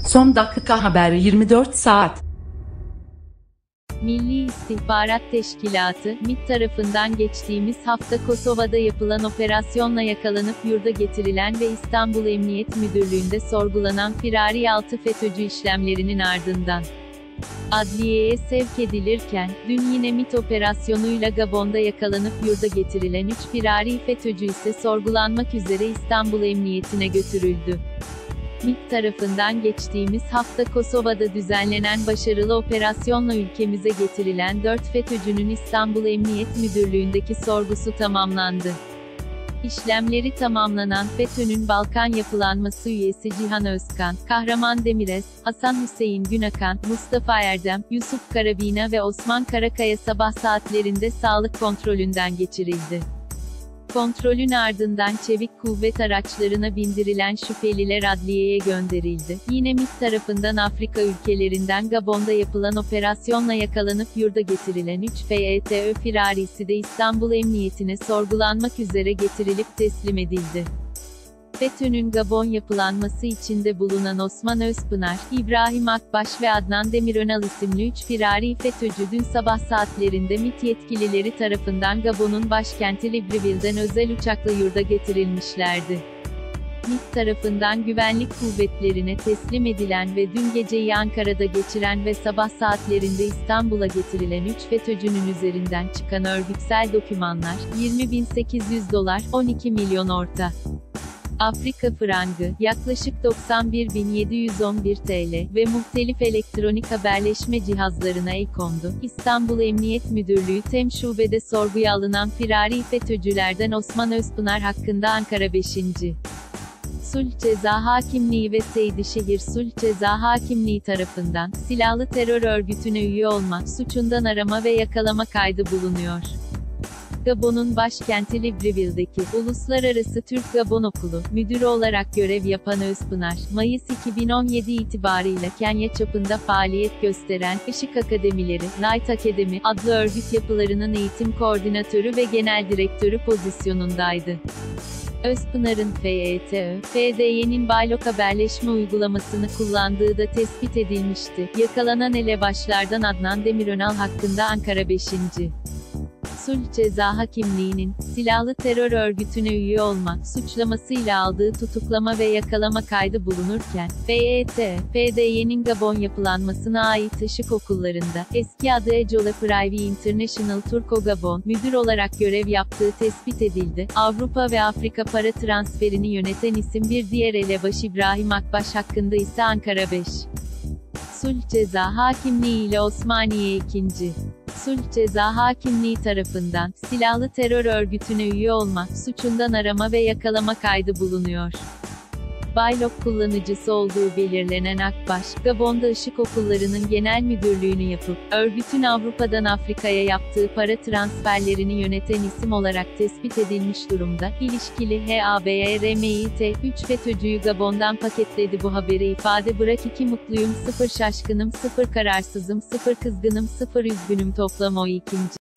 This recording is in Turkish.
Son dakika haberi 24 saat. Milli İstihbarat Teşkilatı, MİT tarafından geçtiğimiz hafta Kosova'da yapılan operasyonla yakalanıp yurda getirilen ve İstanbul Emniyet Müdürlüğü'nde sorgulanan firari 6 FETÖ'cü işlemlerinin ardından adliyeye sevk edilirken, dün yine MİT operasyonuyla Gabon'da yakalanıp yurda getirilen 3 firari FETÖ'cü ise sorgulanmak üzere İstanbul Emniyetine götürüldü. MİT tarafından geçtiğimiz hafta Kosova'da düzenlenen başarılı operasyonla ülkemize getirilen 4 FETÖ'cünün İstanbul Emniyet Müdürlüğü'ndeki sorgusu tamamlandı. İşlemleri tamamlanan FETÖ'nün Balkan Yapılanması üyesi Cihan Özkan, Kahraman Demirel, Hasan Hüseyin Günakan, Mustafa Erdem, Yusuf Karabina ve Osman Karakaya sabah saatlerinde sağlık kontrolünden geçirildi. Kontrolün ardından çevik kuvvet araçlarına bindirilen şüpheliler adliyeye gönderildi. Yine MİT tarafından Afrika ülkelerinden Gabon'da yapılan operasyonla yakalanıp yurda getirilen 3 FETÖ firarisi de İstanbul Emniyetine sorgulanmak üzere getirilip teslim edildi. FETÖ'nün Gabon yapılanması içinde bulunan Osman Özpınar, İbrahim Akbaş ve Adnan Demirönal isimli 3 firari FETÖ'cü dün sabah saatlerinde MİT yetkilileri tarafından Gabon'un başkenti Libreville'den özel uçakla yurda getirilmişlerdi. MİT tarafından güvenlik kuvvetlerine teslim edilen ve dün geceyi Ankara'da geçiren ve sabah saatlerinde İstanbul'a getirilen 3 FETÖ'cünün üzerinden çıkan örgütsel dokümanlar, $20.800, 12 milyon orta Afrika frangı, yaklaşık 91.711 TL ve muhtelif elektronik haberleşme cihazlarına el kondu. İstanbul Emniyet Müdürlüğü TEM Şube'de sorguya alınan firari FETÖ'cülerden Osman Özpınar hakkında Ankara 5. Sulh Ceza Hakimliği ve Seydişehir Sulh Ceza Hakimliği tarafından, silahlı terör örgütüne üye olma suçundan arama ve yakalama kaydı bulunuyor. Gabon'un başkenti Libreville'deki Uluslararası Türk-Gabon Okulu müdürü olarak görev yapan Özpınar, Mayıs 2017 itibarıyla Kenya çapında faaliyet gösteren Işık Akademileri, Light Academy adlı örgüt yapılarının eğitim koordinatörü ve genel direktörü pozisyonundaydı. Özpınar'ın FETÖ, FDY'nin Baylok haberleşme uygulamasını kullandığı da tespit edilmişti. Yakalanan elebaşlardan Adnan Demirönal hakkında Ankara 5. Sulh Ceza Hakimliği'nin, silahlı terör örgütüne üye olma suçlamasıyla aldığı tutuklama ve yakalama kaydı bulunurken, FETÖ, FDY'nin Gabon yapılanmasına ait ışık okullarında, eski adı Ejola Private International Turco Gabon, müdür olarak görev yaptığı tespit edildi. Avrupa ve Afrika para transferini yöneten isim bir diğer elebaş İbrahim Akbaş hakkında ise Ankara 5. Sulh Ceza Hakimliği ile Osmaniye 2. Sulh Ceza Hakimliği tarafından, silahlı terör örgütüne üye olma suçundan arama ve yakalama kaydı bulunuyor. Baylok kullanıcısı olduğu belirlenen Akbaş, Gabon'da ışık okullarının genel müdürlüğünü yapıp, örgütün Avrupa'dan Afrika'ya yaptığı para transferlerini yöneten isim olarak tespit edilmiş durumda. İlişkili HABRMİT, 3 FETÖ'cüyü Gabon'dan paketledi. Bu haberi ifade bırak 2 mutluyum 0 şaşkınım 0 kararsızım 0 kızgınım 0 üzgünüm toplam o 2.